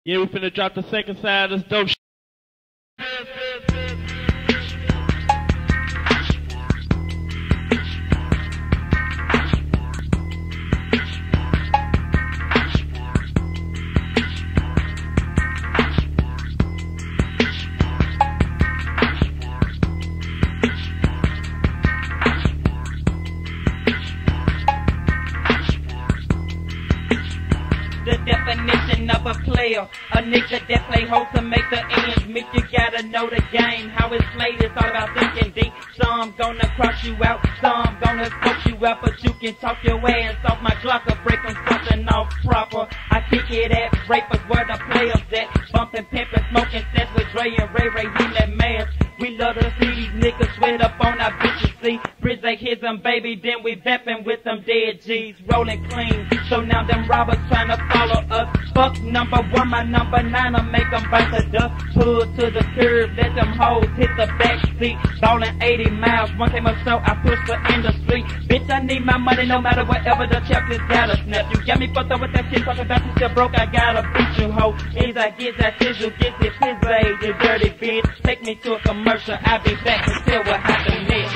Yeah, we finna drop the second side of this dope shit. The definition of a player, a nigga that play hard to make the ends meet. You gotta know the game, how it's played. It's all about thinking deep. Some gonna cross you out, some gonna smoke you out, but you can talk your ass off my Glock or break them something off proper. I kick it at rapers where the players at, bumping, pimping, smoking sets with Dre and Ray Ray in that mask. We love to see these niggas sweat up on our bitches, see. Drydek hits them, baby, then we vamping with them dead G's, rolling clean. So now them robbers trying to follow us. Fuck number one, my number nine'll make them bite the dust. Pull to the curb, let them hoes hit the back seat. Ballin' 80 miles, one time or so, I push the industry. Bitch, I need my money no matter whatever the chapters gotta snap. You got me fucked up with that shit, talking about you still broke, I gotta beat you, ho. Is I get that sizzle, get it, his way, you dirty bitch. Take me to a commercial, I'll be back and tell what happened next.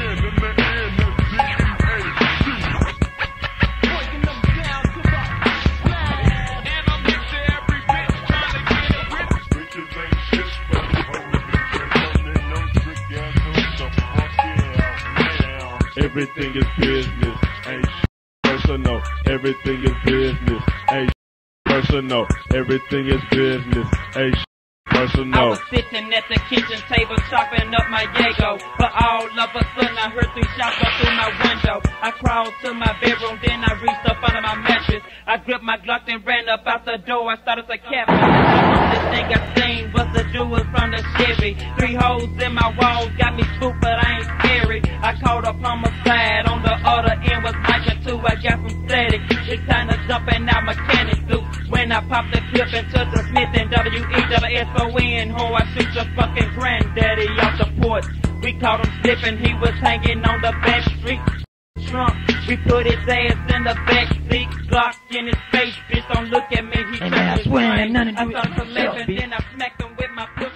Everything is business, ain't personal. Everything is business, ain't personal. Everything is business, ain't personal. I was sitting at the kitchen table chopping up my Jago, but all of a sudden I heard 3 shots go through my window. I crawled to my bedroom, then I reached up under my mattress. I gripped my Glock and ran up out the door. I started to cap. The thing I seen was the dude from the Chevy. 3 holes in my walls got me spooked, but I ain't scary. I called up homicide. On the other end was Mike and 2. I got some static. It's time to jump in our mechanic suit. When I pop the clip into the Smith and WESSON, ho, I shoot your fucking granddaddy off the porch. We caught him slipping. He was hanging on the back street. Trunk. We put his ass in the back seat, Glock in his face, bitch, don't look at me, he and I swear none of you I started to laugh and then I smacked him with my pussy.